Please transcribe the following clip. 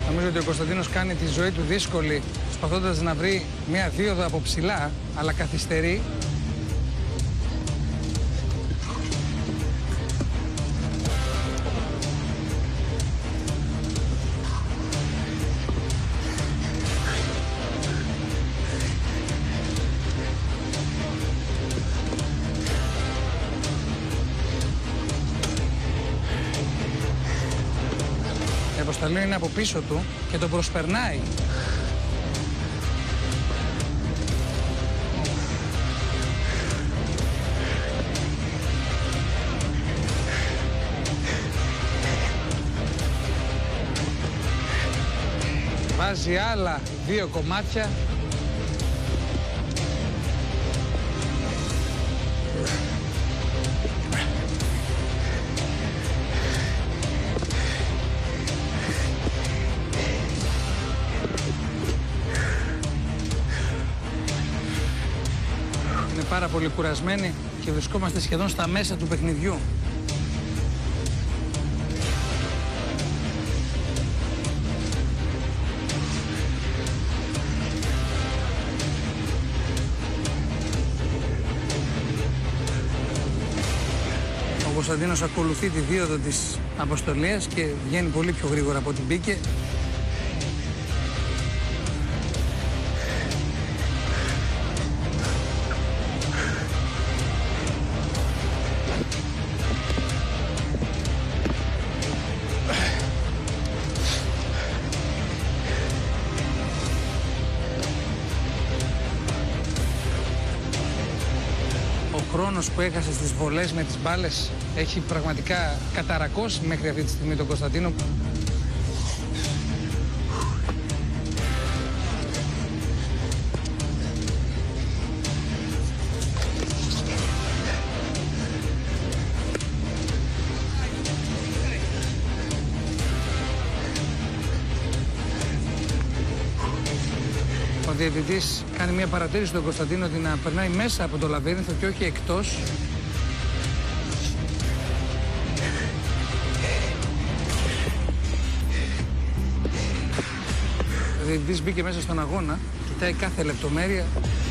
Νομίζω ότι ο Κωνσταντίνος κάνει τη ζωή του δύσκολη, προσπαθώντας να βρει μια δίωδο από ψηλά, αλλά καθυστερεί. Η αποσταλή είναι από πίσω του και τον προσπερνάει. Βάζει άλλα 2 κομμάτια. Είναι πάρα πολύ κουρασμένοι και βρισκόμαστε σχεδόν στα μέσα του παιχνιδιού. Ο Κωνσταντίνος ακολουθεί τη δίωδο της αποστολίας και βγαίνει πολύ πιο γρήγορα από ό,τι μπήκε. Ο χρόνος που έχασε στις βολές με τις μπάλες έχει πραγματικά καταρακώσει μέχρι αυτή τη στιγμή τον Κωνσταντίνο. Ο διαιτητής κάνει μια παρατήρηση στον Κωνσταντίνο ότι να περνάει μέσα από το λαβύρινθο και όχι εκτός. Ο διαιτητής μπήκε μέσα στον αγώνα, κοιτάει κάθε λεπτομέρεια.